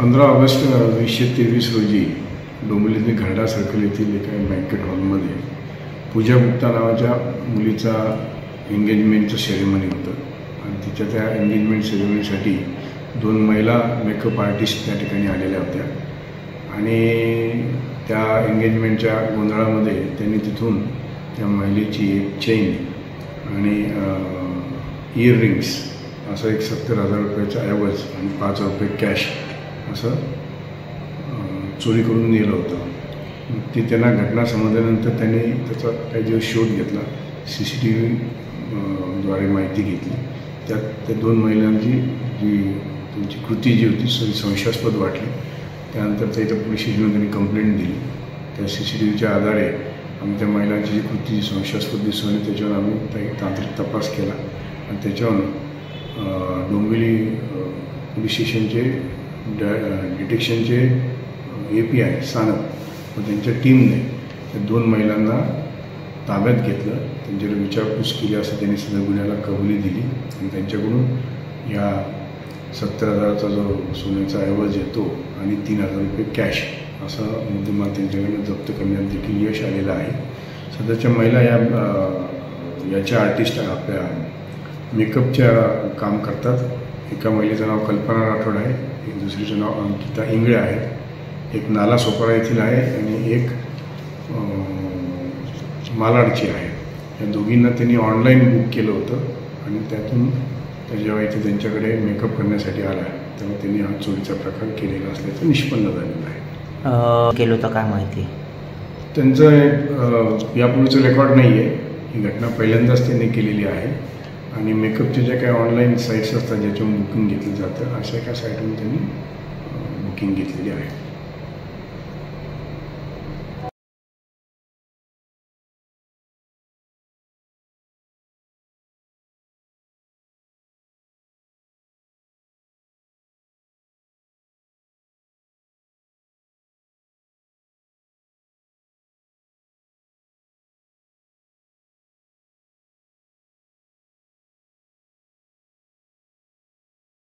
15 August 2023 रोजी डोंबिवलीतील Gharda circle येथील एका बँकेट हॉलमध्ये पूजा गुप्ता नावाच्या मुलीचा एंगेजमेंटचं सेरेमनी होतं आणि तिच्या त्या एंगेजमेंट सेरेमनीसाठी 2 महिला मेकअप आर्टिस्ट त्या ठिकाणी आलेल्या होत्या आणि त्या एंगेजमेंटच्या गोंधळामध्ये त्यांनी तिथून त्या महिलेची एक चेन आणि इयररिंग्स असं एक 70,000 रुपयाचा ऐवज आणि 5 रुपये कॅश असं चोरी करून नेलं होतं. ते त्यांना घटना समजल्यानंतर त्यांनी त्याचा काही दिवस शोध घेतला, CCTV द्वारे माहिती घेतली. त्यात त्या 2 महिलांची जी त्यांची कृती जी होती संशयास्पद वाटली. त्यानंतर त्या पोलीस स्टेशनला त्यांनी कंप्लेंट दिली. त्या CCTVच्या आधारे आम्ही त्या महिलांची जी कृती संशयास्पद दिसून आली त्याच्यावर आम्ही तांत्रिक तपास केला आणि त्याच्यावर डोंबिवली पोलीस स्टेशनचे डिटेक्शनचे API सानप व त्यांच्या टीमने त्या 2 महिलांना ताब्यात घेतलं. त्यांच्याकडे विचारपूस केली असं त्यांनी सदर गुन्ह्याला कबुली दिली आणि त्यांच्याकडून या 70,000चा जो सोन्याचा ऐवज येतो आणि 3,000 रुपये कॅश असा मुद्देमाल त्यांच्याकडनं जप्त करण्यात देखील यश आलेलं आहे. सध्याच्या महिला याच्या आर्टिस्ट आपल्या मेकअपच्या काम करतात. एका महिलेचं नाव कल्पना राठोड आहे, एक दुसरीचं नाव अंकिता इंगळे आहे, एक नाला सोपारा येथील आहे आणि एक मालाडची आहे. या दोघींना त्यांनी ऑनलाईन बुक केलं होतं आणि त्यातून जेव्हा इथे त्यांच्याकडे मेकअप करण्यासाठी आला तेव्हा त्यांनी हा चोरीचा प्रकार केलेला असल्याचं निष्पन्न झालेलं आहे. केलं होतं काय माहिती? त्यांचं यापूर्वीचं रेकॉर्ड नाही आहे. ही घटना पहिल्यांदाच त्यांनी केलेली आहे आणि मेकअपच्या ज्या काही ऑनलाईन साईट्स असतात ज्याच्यावरून बुकिंग घेतलं जातं अशा एका साईटवरून त्यांनी बुकिंग घेतलेली आहे.